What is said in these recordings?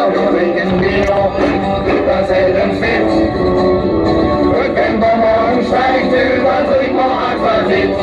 Bier, wir trinken Bier, das hält uns fit. Und wenn wir morgen steigt, dann trinken wir Aquavit.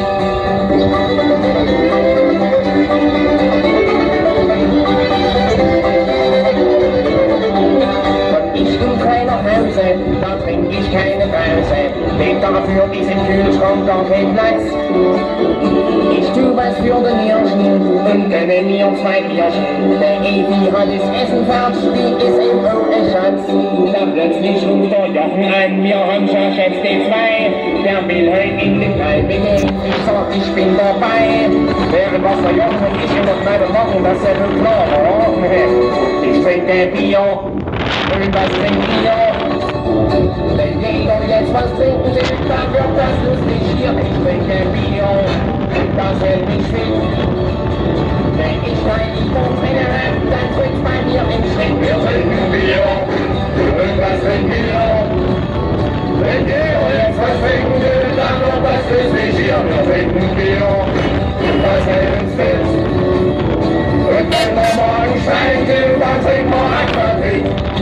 Da trink ich keine Brause, denn dafür ist im Kühlschrank gar kein Platz. Ich tu was für den Hirschen und gönne mir 2 Bierchen. Der Evi hat das Essen fertig, wie ist im Schatz. Da plötzlich ruft der Jochen an, wir haben schon Chef D2. Der will heute in den Teil begehen, ich sag, ich bin dabei. Während was der Jochen und ich in der Kneipe machen, das ist ja nur klar, oder? Ich trinke Bier und was trinkt ihr? Wenn jeder jetzt was trinken will, dann wird das lustig hier. Ich trinke Bier, das hält mich fit. Wenn ich kein Ikon drinne hab, dann drückt's bei mir im Schritt. Wir trinken Bier, und was trinken wir? Wenn jeder jetzt was trinken will, dann wird das lustig hier. Wir trinken Bier, das hält uns fit. Und wenn wir morgen steigen will, dann trinken wir Aquavit.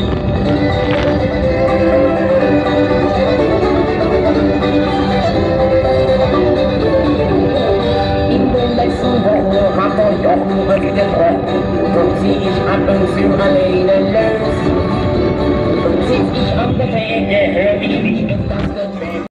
Hat der Jochen gebrochen, und zieh ich ab und zu alleine los. Und sitz ich am Gefängnis, hör ich nicht auf das Gefängnis.